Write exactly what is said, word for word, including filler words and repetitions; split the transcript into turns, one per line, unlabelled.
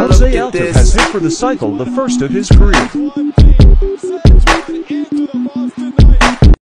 Jose Altuve has hit for the cycle the first of his career.